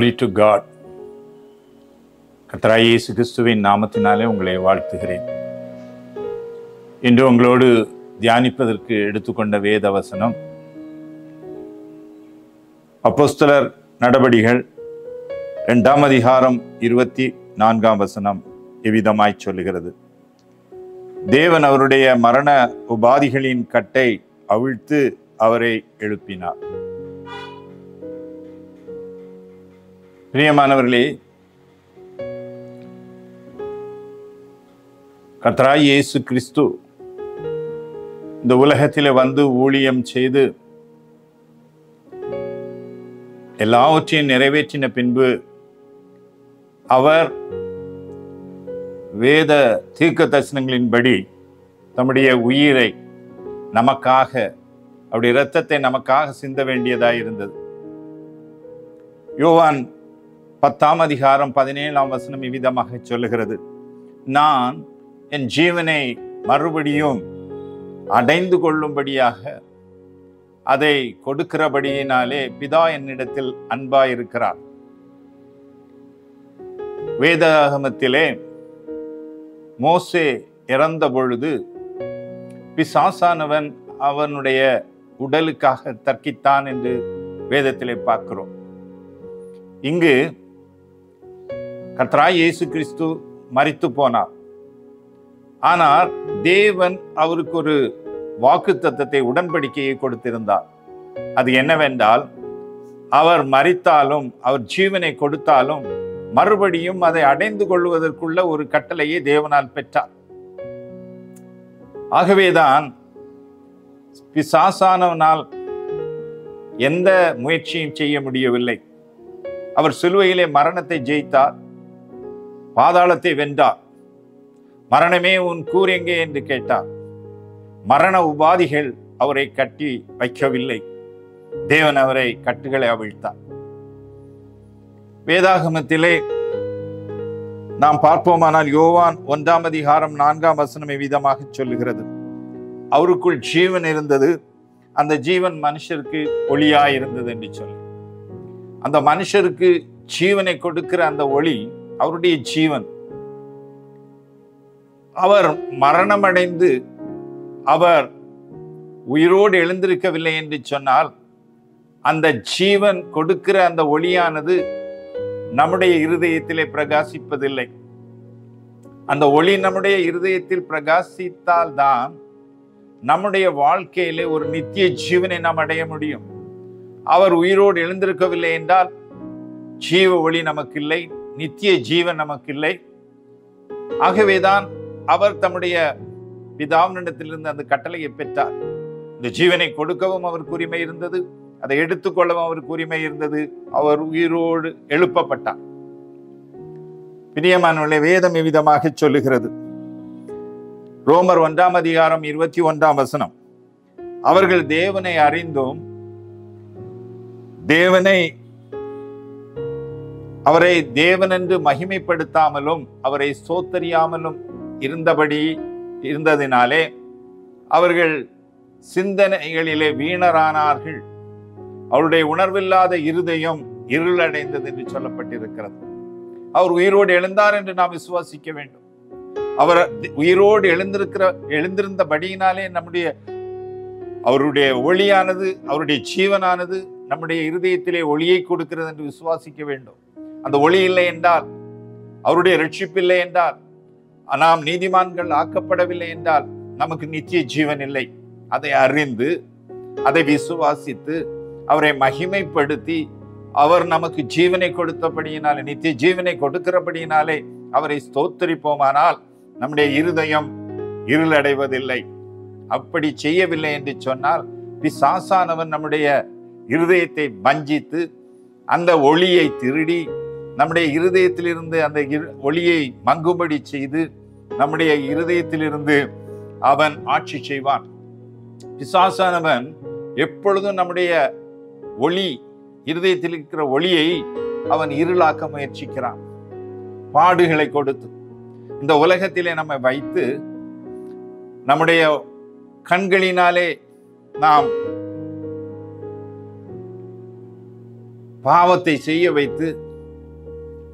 Glory to God. கர்த்தராகிய இயேசு கிறிஸ்துவின் நாமத்தினாலே உங்களை வாழ்த்துகிறேன். இன்று உங்களோடு தியானிப்பதற்கு எடுத்துக்கொண்ட வேத வசனம் அப்போஸ்தலர் நடபடிகள் 2ஆம் அதிகாரம் 24ஆம் வசனம் இவ்விதமாய் சொல்லுகிறது. தேவன் அவருடைய மரண உபாதிகளின் கட்டை அவிழ்த்து அவரை எழுப்பினார். பிரியமானவர்களே, கர்த்தராகிய இயேசு கிறிஸ்து இந்த உலகத்திலே வந்து ஊழியம் செய்து எல்லாவற்றையும் நிறைவேற்றின பின்பு அவர் வேத தீர்க்க தரிசனங்களின்படி தம்முடைய உயிரை நமக்காக, அவருடைய இரத்தத்தை நமக்காக சிந்த வேண்டியதாய் இருந்தது. யோவான் 10ஆம் அதிகாரம் 17ஆம் வசனம் இவ்விதமாக சொல்லுகிறது. நான் என் ஜீவனை மறுபடியும் அடைந்து கொள்ளும்படியாக அதை கொடுக்கிறபடியினாலே பிதா என்னிடத்தில் அன்பாயிருக்கிறார். வேதாகமத்திலே மோசே இறந்த பொழுது பிசாசானவன் அவனுடைய உடலுக்காக தர்க்கித்தான் என்று வேதத்திலே பார்க்கிறோம். இங்கு கர்த்தராகிய இயேசு கிறிஸ்து மரித்து போனார். ஆனால் தேவன் அவருக்கு ஒரு வாக்குத்தத்தத்தை, உடன்படிக்கையை கொடுத்திருந்தார். அது என்னவென்றால், அவர் மரித்தாலும் அவர் ஜீவனை கொடுத்தாலும் மறுபடியும் அதை அடைந்து கொள்வதற்குள்ள ஒரு கட்டளையை தேவனால் பெற்றார். ஆகவேதான் பிசாசானவனால் எந்த முயற்சியும் செய்ய முடியவில்லை. அவர் சிலுவையிலே மரணத்தை ஜெயித்தார், பாதாளத்தை வென்றார். மரணமே உன் கூர் எங்கே என்று கேட்டார். மரண உபாதிகள் அவரை கட்டி வைக்கவில்லை. தேவன் அவரை கட்டுகளை அவிழ்த்தார். வேதாகமத்திலே நாம் பார்ப்போமானால் யோவான் 1ஆம் அதிகாரம் 4ஆம் வசனம் விதமாக சொல்லுகிறது. அவருக்குள் ஜீவன் இருந்தது, அந்த ஜீவன் மனுஷருக்கு ஒளியாய் இருந்தது என்று சொல்லி, அந்த மனுஷருக்கு ஜீவனை கொடுக்கிற அந்த ஒளி அவருடைய ஜீவன். அவர் மரணமடைந்து அவர் உயிரோடு எழுந்திருக்கவில்லை என்று சொன்னால், அந்த ஜீவன் கொடுக்கிற அந்த ஒளியானது நம்முடைய இருதயத்திலே பிரகாசிப்பதில்லை. அந்த ஒளி நம்முடைய இருதயத்தில் பிரகாசித்தால் தான் நம்முடைய வாழ்க்கையிலே ஒரு நித்திய ஜீவனை நாம் அடைய முடியும். அவர் உயிரோடு எழுந்திருக்கவில்லை என்றால் ஜீவ ஒளி நமக்கு இல்லை, நித்திய ஜீவன் நமக்கு இல்லை. ஆகவேதான் அவர் தம்முடைய பிதாவினிடத்திலிருந்து அந்த கட்டளையை பெற்றார். இந்த ஜீவனை கொடுக்கவும் அவருக்கு உரிமை இருந்தது, அதை எடுத்துக்கொள்ளவும் அவருக்கு உரிமை இருந்தது. அவர் உயிரோடு எழுப்பப்பட்டார். பிரியமானவர்களே, வேதம் இவ்விதமாக சொல்லுகிறது. ரோமர் 1ஆம் அதிகாரம் 21ஆம் வசனம், அவர்கள் தேவனை அறிந்தும் அவரை தேவன் என்று மகிமைப்படுத்தாமலும் அவரை ஸ்தோத்தரியாமலும் இருந்ததினாலே அவர்கள் சிந்தனைகளிலே வீணரானார்கள். அவருடைய உணர்வில்லாத இருதயம் இருளடைந்தது என்று சொல்லப்பட்டிருக்கிறது. அவர் உயிரோடு எழுந்தார் என்று நாம் விசுவாசிக்க வேண்டும். அவர் உயிரோடு எழுந்திருந்தபடியினாலே அவருடைய ஒளியானது, அவருடைய ஜீவனானது நம்முடைய இருதயத்திலே ஒளியை கொடுக்கிறது என்று விசுவாசிக்க வேண்டும். அந்த ஒளி இல்லை என்றால், அவருடைய ரட்சிப்பில்லை என்றால், நாம் நீதிமான்கள் ஆக்கப்படவில்லை என்றால் நமக்கு நித்திய ஜீவன் இல்லை. அதை அறிந்து, அதை விசுவாசித்து, அவரை மகிமைப்படுத்தி, அவர் நமக்கு ஜீவனை கொடுத்தபடியினாலே, நித்திய ஜீவனை கொடுக்கிறபடியினாலே அவரை ஸ்தோத்தரிப்போமானால் நம்முடைய இருதயம் இருளடைவதில்லை. அப்படி செய்யவில்லை என்று சொன்னால் பிசாசானவன் நம்முடைய இருதயத்தை வஞ்சித்து அந்த ஒளியை திருடி நம்முடைய இருதயத்திலிருந்து அந்த ஒளியை மங்கும்படி செய்து நம்முடைய இருதயத்திலிருந்து அவன் ஆட்சி செய்வான். பிசாசானவன் எப்பொழுதும் நம்முடைய ஒளி, இருதயத்தில் இருக்கிற ஒளியை அவன் இருளாக்க முயற்சிக்கிறான். பாடுகளை கொடுத்து இந்த உலகத்திலே நம்மை வைத்து நம்முடைய கண்களினாலே நாம் பாவத்தை செய்ய வைத்து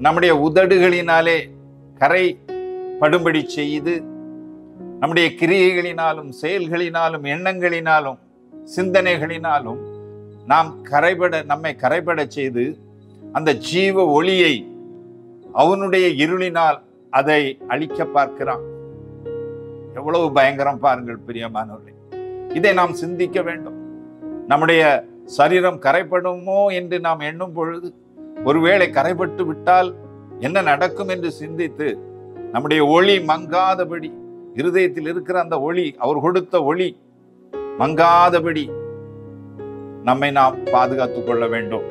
நம்முடைய உதடுகளினாலே கரை படும்படி செய்து, நம்முடைய கிரியைகளினாலும் செயல்களினாலும் எண்ணங்களினாலும் சிந்தனைகளினாலும் நம்மை கரைபட செய்து அந்த ஜீவ ஒளியை அவனுடைய இருளினால் அதை அழிக்க பார்க்கிறான். எவ்வளவு பயங்கரம் பாருங்கள் பிரியமானவர்களே. இதை நாம் சிந்திக்க வேண்டும். நம்முடைய சரீரம் கரைபடுமோ என்று நாம் எண்ணும் பொழுது, ஒருவேளை கரைபட்டு விட்டால் என்ன நடக்கும் என்று சிந்தித்து, நம்முடைய ஒளி மங்காதபடி, இருதயத்தில் இருக்கிற அந்த ஒளி, அவர் கொடுத்த ஒளி மங்காதபடி நம்மை நாம் பாதுகாத்துக் கொள்ள வேண்டும்.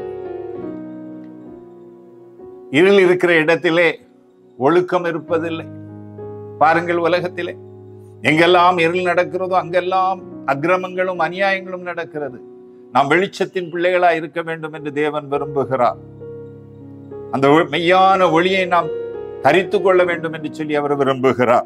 இருள் இருக்கிற இடத்திலே ஒழுக்கம் இருப்பதில்லை. பாருங்கள், உலகத்திலே எங்கெல்லாம் இருள் நடக்கிறதோ அங்கெல்லாம் அக்கிரமங்களும் அநியாயங்களும் நடக்கிறது. நாம் வெளிச்சத்தின் பிள்ளைகளாய் இருக்க வேண்டும் என்று தேவன் விரும்புகிறார். அந்த மெய்யான ஒளியை நாம் தரித்து கொள்ள வேண்டும் என்று சொல்லி அவர் விரும்புகிறார்.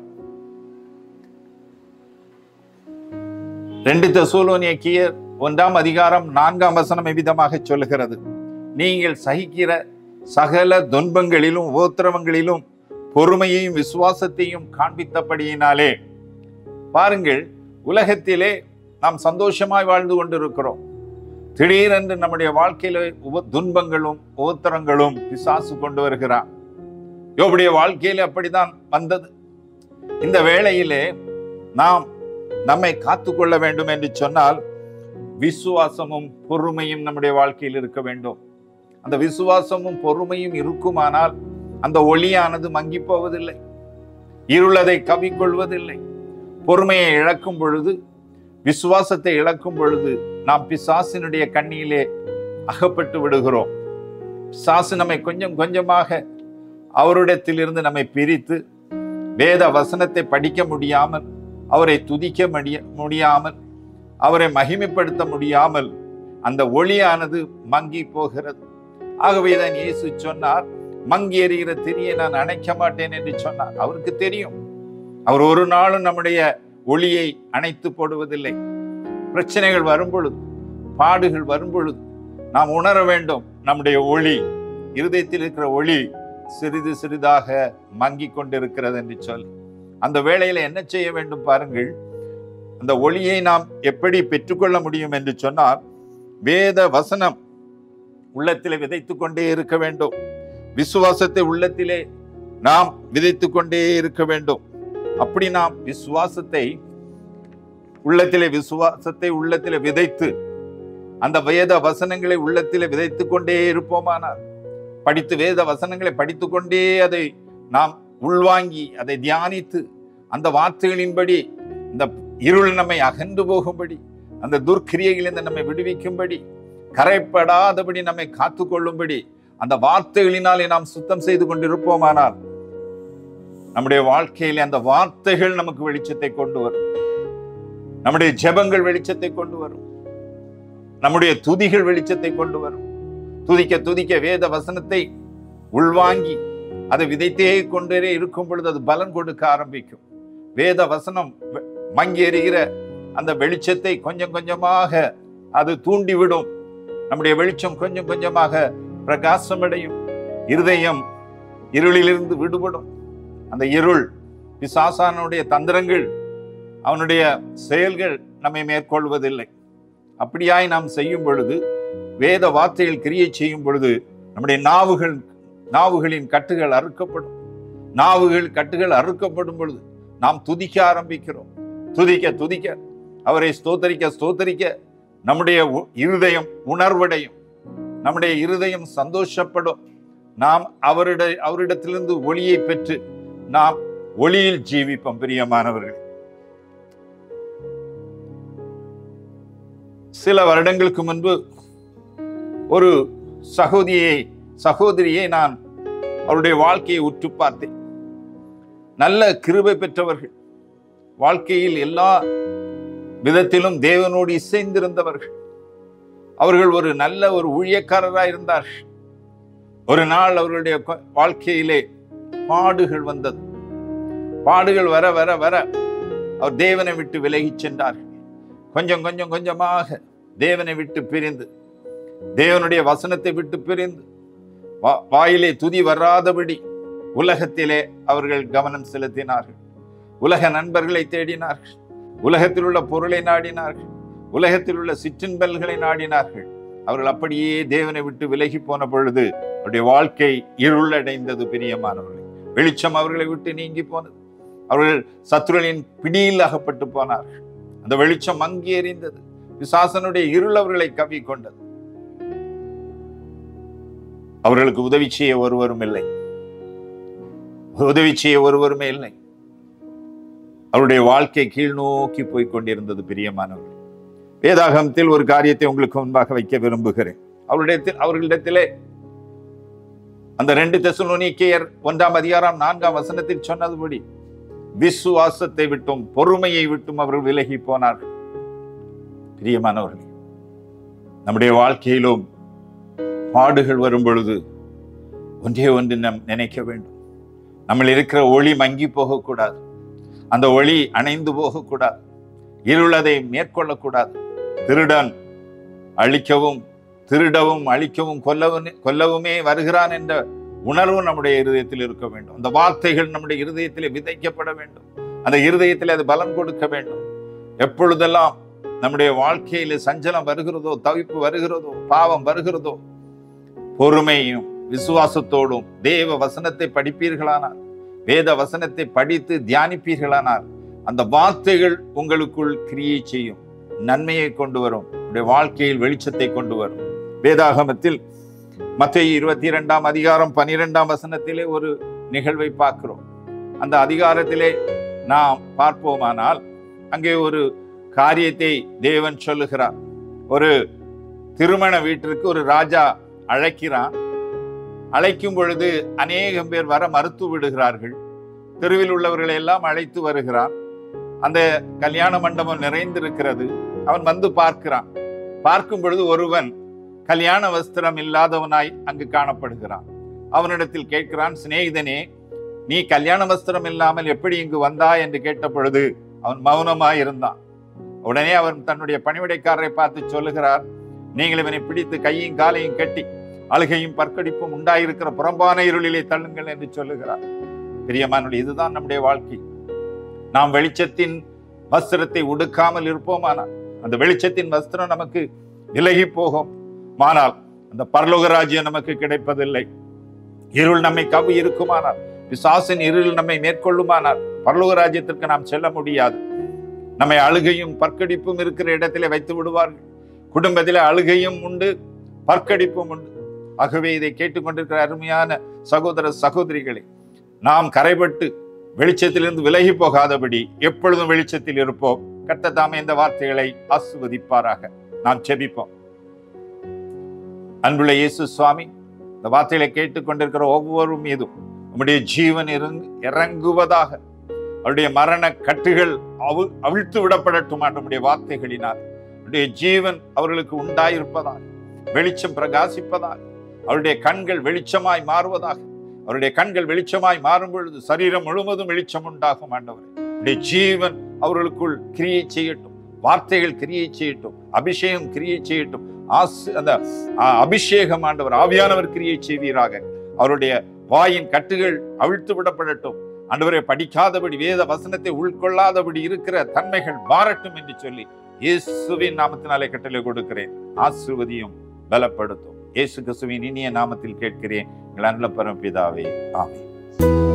2 தெசலோனிக்கேயர் 1 அதிகாரம் 4 இவ்விதமாக சொல்லுகிறது: நீங்கள் சகிக்கிற சகல துன்பங்களிலும் உபத்திரவங்களிலும் பொறுமையையும் விசுவாசத்தையும் காண்பித்தபடியினாலே. பாருங்கள், உலகத்திலே நாம் சந்தோஷமாய் வாழ்ந்து கொண்டிருக்கிறோம். திடீரென்று நம்முடைய வாழ்க்கையில துன்பங்களும் உபத்திரங்களும் பிசாசு கொண்டு வருகிறான். யோபுடைய வாழ்க்கையில அப்படித்தான் வந்தது. இந்த வேளையிலே நாம் நம்மை காத்துக்கொள்ள வேண்டும் என்று சொன்னால் விசுவாசமும் பொறுமையும் நம்முடைய வாழ்க்கையில் இருக்க வேண்டும். அந்த விசுவாசமும் பொறுமையும் இருக்குமானால் அந்த ஒளியானது மங்கி போவதில்லை, இருளதை கவிக்கொள்வதில்லை. பொறுமையை இழக்கும் பொழுது, விசுவாசத்தை இழக்கும் பொழுது நாம் பிசாசினுடைய கண்ணியிலே அகப்பட்டு விடுகிறோம். பிசாசு நம்மை கொஞ்சம் கொஞ்சமாக அவரிடத்திலிருந்து நம்மை பிரித்து, வேத வசனத்தை படிக்க முடியாமல், அவரை துதிக்க முடியாமல், அவரை மகிமைப்படுத்த முடியாமல் அந்த ஒளியானது மங்கி போகிறது. ஆகவேதான் இயேசு சொன்னார், மங்கி எறிகிற திரியை நான் அணைக்க மாட்டேன் என்று சொன்னார். அவருக்கு தெரியும், அவர் ஒரு நாளும் நம்முடைய ஒளியை அணைத்து போடுவதில்லை. பிரச்சனைகள் வரும் பொழுது, பாடுகள் வரும் பொழுது நாம் உணர வேண்டும், நம்முடைய ஒளி, இருதயத்தில் இருக்கிற ஒளி சிறிது சிறிதாக மங்கி கொண்டிருக்கிறது என்று சொல்லி. அந்த வேளையில என்ன செய்ய வேண்டும் பாருங்கள். அந்த ஒளியை நாம் எப்படி பெற்றுக்கொள்ள முடியும் என்று சொன்னால், வேத வசனம் உள்ளத்திலே விதைத்து கொண்டே இருக்க வேண்டும். விசுவாசத்தை உள்ளத்திலே நாம் விதைத்து கொண்டே இருக்க வேண்டும். அப்படி நாம் விசுவாசத்தை உள்ளத்திலே விதைத்து, அந்த வேத வசனங்களை உள்ளத்திலே விதைத்து கொண்டே இருப்போமானால், வேத வசனங்களை படித்து கொண்டே அதை நாம் உள்வாங்கி அதை தியானித்து, அந்த வார்த்தைகளின்படி இந்த இருள் நம்மை அகன்று போகும்படி, அந்த துர்க்கிரியைகளிலிருந்து நம்மை விடுவிக்கும்படி, கரைப்படாதபடி நம்மை காத்துக்கொள்ளும்படி அந்த வார்த்தைகளினாலே நாம் சுத்தம் செய்து கொண்டிருப்போமானால், நம்முடைய வாழ்க்கையிலே அந்த வார்த்தைகள் நமக்கு வெளிச்சத்தை கொண்டு வரும். நம்முடைய ஜெபங்கள் வெளிச்சத்தை கொண்டு வரும். நம்முடைய துதிகள் வெளிச்சத்தை கொண்டு வரும். துதிக்க துதிக்க வேத வசனத்தை உள்வாங்கி அதை விதைத்தே கொண்டே இருக்கும் பொழுது அது பலன் கொடுக்க ஆரம்பிக்கும். வேத வசனம் மங்கி எறிகிற அந்த வெளிச்சத்தை கொஞ்சம் கொஞ்சமாக அது தூண்டிவிடும். நம்முடைய வெளிச்சம் கொஞ்சம் கொஞ்சமாக பிரகாசமடையும். இருதயம் இருளிலிருந்து விடுபடும். அந்த இருள், பிசாசானுடைய தந்திரங்கள், அவனுடைய செயல்கள் நம்மை மேற்கொள்வதில்லை. அப்படியாய் நாம் செய்யும் பொழுது, வேத வார்த்தைகள் கிரியை செய்யும் பொழுது, நம்முடைய நாவுகளின் கட்டுகள் அறுக்கப்படும். கட்டுகள் அறுக்கப்படும் பொழுது நாம் துதிக்க ஆரம்பிக்கிறோம். துதிக்க துதிக்க, அவரை ஸ்தோத்தரிக்க நம்முடைய இருதயம் உணர்வடையும். நம்முடைய இருதயம் சந்தோஷப்படும். நாம் அவரிடத்திலிருந்து ஒளியை பெற்று நாம் ஒளியில் ஜீவிப்போம். பிரியமானவர்கள், சில வருடங்களுக்கு முன்பு ஒரு சகோதரியை நான் அவருடைய வாழ்க்கையை உற்று பார்த்தேன். நல்ல கிருபை பெற்றவர்கள், வாழ்க்கையில் எல்லா விதத்திலும் தேவனோடு இசைந்திருந்தவர்கள். அவர்கள் ஒரு நல்ல ஊழியக்காரராக இருந்தார்கள். ஒரு நாள் அவர்களுடைய வாழ்க்கையிலே பாடுகள் வந்தது. பாடுகள் வர வர வர அவர் தேவனை விட்டு விலகி சென்றார்கள். கொஞ்சமாக தேவனை விட்டு பிரிந்து, தேவனுடைய வசனத்தை விட்டு பிரிந்து, வாயிலே துதி வராதபடி உலகத்திலே அவர்கள் கவனம் செலுத்தினார்கள். உலக நண்பர்களை தேடினார்கள். உலகத்தில் உள்ள பொருளை நாடினார்கள். உலகத்தில் உள்ள சிற்றின்பல்களை நாடினார்கள். அவர்கள் அப்படியே தேவனை விட்டு விலகி போன பொழுது அவருடைய வாழ்க்கை இருளடைந்தது. பிரியமானவர்களே, வெளிச்சம் அவர்களை விட்டு நீங்கி போனது. அவர்கள் சத்துருவின் பிடியில் அகப்பட்டு போனார்கள். அந்த வெளிச்சம் மங்கி எறிந்தது. பிசாசனுடைய இருள் அவர்களை கவ்வி கொண்டது. அவர்களுக்கு உதவி செய்ய ஒருவரும் இல்லை. உதவி செய்ய ஒருவருமே இல்லை. அவருடைய வாழ்க்கை கீழ் நோக்கி போய் கொண்டிருந்தது. பிரியமானவர்கள், வேதாகமத்தில் ஒரு காரியத்தை உங்களுக்கு முன்பாக வைக்க விரும்புகிறேன். அவர்களிடத்திலே அந்த 2 தெசலோனிக்கேயர் 1ஆம் அதிகாரம் 4ஆம் வசனத்தில் சொன்னதுபடி விசுவாசத்தை விட்டும் பொறுமையை விட்டும் அவர்கள் விலகி போனார்கள். பிரியமானவர்களே, நம்முடைய வாழ்க்கையிலும் பாடுகள் வரும் பொழுது ஒன்றே ஒன்று நாம் நினைக்க வேண்டும். நம்ம இருக்கிற ஒளி மங்கி போகக்கூடாது. அந்த ஒளி அணைந்து போகக்கூடாது. இருளதை மேற்கொள்ளக்கூடாது. திருடன் அழிக்கவும் திருடவும் அழிக்கவும் கொல்லவுமே வருகிறான் என்ற உணர்வு நம்முடைய இருதயத்தில் இருக்க வேண்டும். அந்த வார்த்தைகள் நம்முடைய இருதயத்திலே விதைக்கப்பட வேண்டும். அந்த இருதயத்தில் அது பலம் கொடுக்க வேண்டும். எப்பொழுதெல்லாம் நம்முடைய வாழ்க்கையில சஞ்சலம் வருகிறதோ, தவிப்பு வருகிறதோ, பாவம் வருகிறதோ, பொறுமையும் விசுவாசத்தோடும் தேவ வசனத்தை படிப்பீர்களானால், வேத வசனத்தை படித்து தியானிப்பீர்களானால், அந்த வார்த்தைகள் உங்களுக்குள் கிரியை செய்யும், நன்மையை கொண்டு வரும், உங்களுடைய வாழ்க்கையில் வெளிச்சத்தை கொண்டு வரும். வேதாகமத்தில் மத்தேயு 22ஆம் அதிகாரம் 12ஆம் வசனத்திலே ஒரு நிகழ்வை பார்க்கிறோம். அந்த அதிகாரத்திலே நாம் பார்ப்போமானால் அங்கே ஒரு காரியத்தை தேவன் சொல்லுகிறார். ஒரு திருமண வீட்டிற்கு ஒரு ராஜா அழைக்கிறான். அழைக்கும் பொழுது அநேகம் பேர் வர மறுத்து விடுகிறார்கள். தெருவில் உள்ளவர்களை எல்லாம் அழைத்து வருகிறான். அந்த கல்யாண மண்டபம் நிறைந்திருக்கிறது. அவன் வந்து பார்க்கிறான். பார்க்கும் பொழுது ஒருவன் கல்யாண வஸ்திரம் இல்லாதவனாய் அங்கு காணப்படுகிறான். அவனிடத்தில் கேட்கிறான், சிநேகிதனே, நீ கல்யாண வஸ்திரம் இல்லாமல் எப்படி இங்கு வந்தாய் என்று கேட்ட பொழுது அவன் மௌனமாய் இருந்தான். உடனே அவன் தன்னுடைய பணிவிடைக்காரரை பார்த்து சொல்லுகிறார், நீங்கள் இவனை பிடித்து கையும் காலையும் கட்டி அழுகையும் பற்கடிப்பும் உண்டாயிருக்கிற புறம்பான இருளிலே தள்ளுங்கள் என்று சொல்லுகிறார். பிரியமானவர்களே, இதுதான் நம்முடைய வாழ்க்கை. நாம் வெளிச்சத்தின் வஸ்திரத்தை உடுக்காமல் இருப்போமானால் அந்த வெளிச்சத்தின் வஸ்திரம் நமக்கு விலகி போகும். ஆனால் அந்த பரலோக ராஜ்யம் நமக்கு கிடைப்பதில்லை. இருள் நம்மை கவ்வி இருக்குமானால், பிசாசின் இருள் நம்மை மேற்கொள்ளுமானால் பரலோக ராஜ்யத்திற்கு நாம் செல்ல முடியாது. நம்மை அழுகையும் பற்கடிப்பும் இருக்கிற இடத்திலே வைத்து விடுவார்கள். குடும்பத்திலே அழுகையும் உண்டு, பற்கடிப்பும் உண்டு. ஆகவே இதை கேட்டுக்கொண்டிருக்கிற அருமையான சகோதர சகோதரிகளை, நாம் கரைபட்டு வெளிச்சத்திலிருந்து விலகி போகாதபடி எப்பொழுதும் வெளிச்சத்தில் இருப்போம். கர்த்தர் தாமே இந்த வார்த்தைகளை ஆசீர்வதிப்பாராக. நாம் ஜெபிப்போம். அன்புள்ள இயேசு சுவாமி, இந்த வார்த்தைகளை கேட்டுக்கொண்டிருக்கிற ஒவ்வொரு மீதும் நம்முடைய ஜீவன் இறங்குவதாக. அவருடைய மரண கட்டுகள் அவிழ்த்து விடப்படட்டும். நம்முடைய வார்த்தைகளினால் அவருடைய ஜீவன் அவர்களுக்கு உண்டாயிருப்பதாக, வெளிச்சம் பிரகாசிப்பதாக, அவருடைய கண்கள் வெளிச்சமாய் மாறுவதாக. அவருடைய கண்கள் வெளிச்சமாய் மாறும் பொழுது சரீரம் முழுவதும் வெளிச்சம் உண்டாகும். ஆண்டவரே, அவருடைய ஜீவன் அவர்களுக்குள் கிரியை செய்யட்டும். வார்த்தைகள் கிரியை செய்யட்டும். அபிஷேகம் கிரியை செய்யட்டும். அந்த அபிஷேகம் ஆண்டவர் ஆவியானவர் கிரியை செய்வீராக. அவருடைய வாயின் கட்டுகள் அவிழ்த்து விடப்படட்டும். ஆண்டவரை படிக்காதபடி, வேத வசனத்தை உள்கொள்ளாதபடி இருக்கிற தன்மைகள் மாறட்டும் என்று சொல்லி இயேசுவின் நாமத்தினாலே கட்டளை கொடுக்கிறேன். ஆசீர்வதியும் பலப்படுத்தும். இயேசு கிறிஸ்துவின் இனிய நாமத்தில் கேட்கிறேன். எங்கள் அன்புள்ள பரமபிதாவே, ஆமென்.